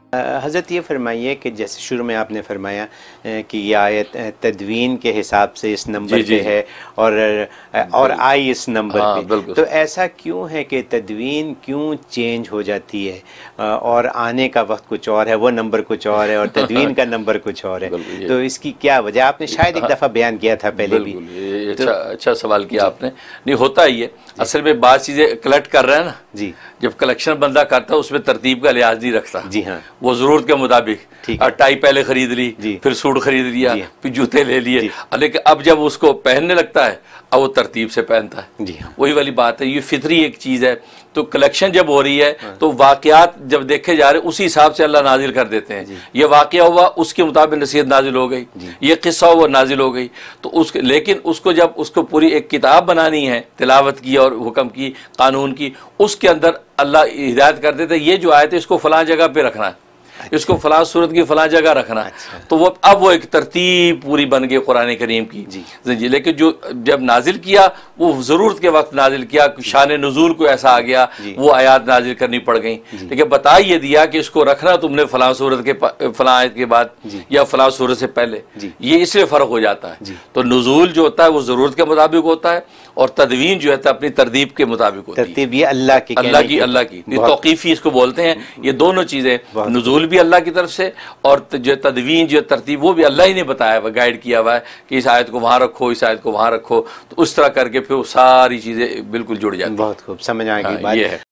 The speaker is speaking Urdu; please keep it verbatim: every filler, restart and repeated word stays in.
حضرت یہ فرمائیے کہ جیسے شروع میں آپ نے فرمایا کہ یہ آیت تدوین کے حساب سے اس نمبر جی جی پہ ہے اور اور آئی اس نمبر ہاں پہ، تو ایسا کیوں ہے کہ تدوین کیوں چینج ہو جاتی ہے اور آنے کا وقت کچھ اور ہے، وہ نمبر کچھ اور ہے اور تدوین کا نمبر کچھ اور ہے؟ تو اس کی کیا وجہ؟ آپ نے شاید ایک دفعہ بیان کیا تھا پہلے بھی۔ بالکل اچھا اچھا سوال کیا آپ نے۔ نہیں ہوتا ہی ہے اصل میں، بعض چیزیں کلیکٹ کر رہے ہیں نا، جی جب کلیکشن بندہ کرتا ہے اس میں ترتیب کا لحاظ نہیں رکھتا، جی ہاں، وہ ضرورت کے مطابق ٹائی پہلے خرید لی، پھر سوٹ خرید لیا، پھر جوتے لے لیے، لیکن اب جب اس کو پہننے لگتا ہے اب وہ ترتیب سے پہنتا ہے۔ جی ہاں، وہی والی بات ہے، یہ فطری ایک چیز ہے۔ تو کلیکشن جب ہو رہی ہے تو واقعات جب دیکھے جا رہے اسی حساب سے اللہ نازل کر دیتے ہیں۔ یہ واقعہ ہوا اس کے مطابق نصیحت نازل ہو گئی، یہ قصہ ہوا نازل ہو گئی، تو اس لیکن اس کو جب اس کو پوری ایک کتاب بنانی ہے تلاوت کی اور حکم کی، قانون کی، اس کے اندر اللہ ہدایت کر دیتے یہ جو آیت ہے اس کو فلاں جگہ پہ رکھنا ہے، اس کو فلاں صورت کی فلاں جگہ رکھنا ہے، تو وہ اب وہ ایک ترتیب پوری بن گئی قرآن کریم کی۔ جی لیکن جو جب نازل کیا وہ ضرورت کے وقت نازل کیا، شان نزول کو ایسا آ گیا وہ آیات نازل کرنی پڑ گئیں، لیکن بتا یہ دیا کہ اس کو رکھنا تم نے فلاں صورت کے فلاں آیت کے بعد یا فلاں صورت سے پہلے، یہ اس لیے فرق ہو جاتا ہے۔ تو نزول جو ہوتا ہے وہ ضرورت کے مطابق ہوتا ہے اور تدوین جو ہے اپنی ترتیب کے مطابق ہوتی ہے۔ ترتیب یہ اللہ کی اللہ کی اللہ کی توقیفی اس کو بولتے ہیں۔ یہ دونوں چیزیں، نزول بھی اللہ کی طرف سے اور جو تدوین جو ترتیب وہ بھی اللہ ہی نے بتایا ہوا، گائیڈ کیا ہوا ہے کہ اس آیت کو وہاں رکھو، اس آیت کو وہاں رکھو، تو اس طرح کر کے پھر وہ ساری چیزیں بالکل جڑ جاتی ہیں۔ بہت خوب سمجھ آ گئی بات۔